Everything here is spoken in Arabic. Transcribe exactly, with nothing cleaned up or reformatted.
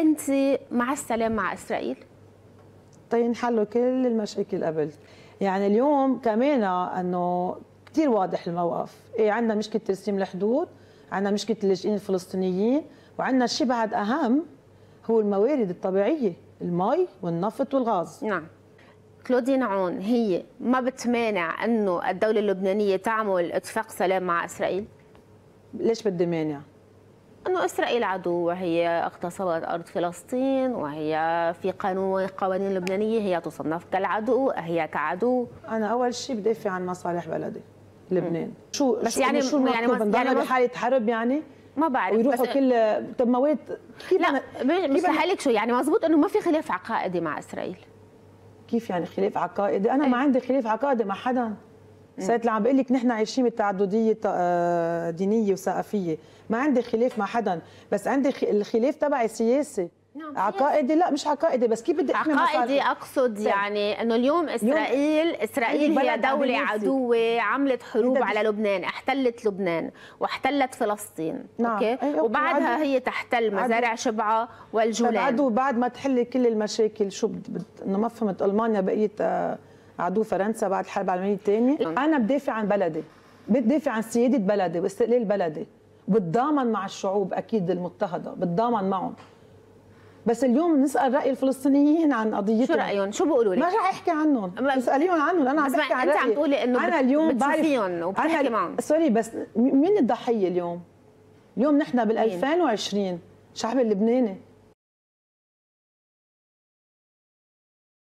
انت مع السلام مع اسرائيل؟ طيب انحلوا كل المشاكل قبل. يعني اليوم كمان انه كثير واضح الموقف، ايه عندنا مشكله ترسيم الحدود، عندنا مشكله اللاجئين الفلسطينيين، وعندنا شيء بعد اهم هو الموارد الطبيعيه، المي والنفط والغاز. نعم. كلودين عون هي ما بتمانع انه الدوله اللبنانيه تعمل اتفاق سلام مع اسرائيل؟ ليش بدي مانع؟ انه اسرائيل عدو، وهي اغتصبت ارض فلسطين، وهي في قانون قوانين لبنانيه هي تصنف كالعدو، هي كعدو. انا اول شيء بدافع عن مصالح بلدي لبنان. م. شو بس شو يعني شو يعني بنضل يعني بحاله حرب يعني؟ ما بعرف. ويروحوا كل طب مواد كيف؟ لا مش لك شو يعني مزبوط انه ما في خلاف عقائدي مع اسرائيل. كيف يعني خلاف عقائدي؟ انا ما عندي خلاف عقائدي مع حدا. ساعة اللي عم بقول لك نحن عايشين بتعدديه دينيه وثقافيه، ما عندي خلاف مع حدا، بس عندي الخلاف تبعي سياسي. نعم. عقائدي لا مش عقائدي، بس كيف بدي احمي عقائدي اقصد يعني انه اليوم اسرائيل اليوم اسرائيل هي دوله عدوه عملت حروب على لبنان، احتلت لبنان واحتلت فلسطين. نعم. اوكي أيه وبعدها عدو. هي تحتل مزارع شبعه والجولان. عدو بعد ما تحل كل المشاكل. شو بد... انه ما فهمت المانيا بقيت عدو فرنسا بعد الحرب العالميه الثانيه. انا بدافع عن بلدي، بدافع عن سياده بلدي واستقلال بلدي، وبتضامن مع الشعوب اكيد المضطهده، بتضامن معهم. بس اليوم نسال راي الفلسطينيين عن قضيتهم. شو رايهم؟ شو بيقولوا لك؟ ما رح احكي عنهم، اساليهم عنهم، انا عم بحكي عن انت عم تقولي انه انا اليوم بتشوفيهم وبتحكي معهم. سوري بس مين الضحيه اليوم؟ اليوم نحن بال ألفين وعشرين الشعب اللبناني.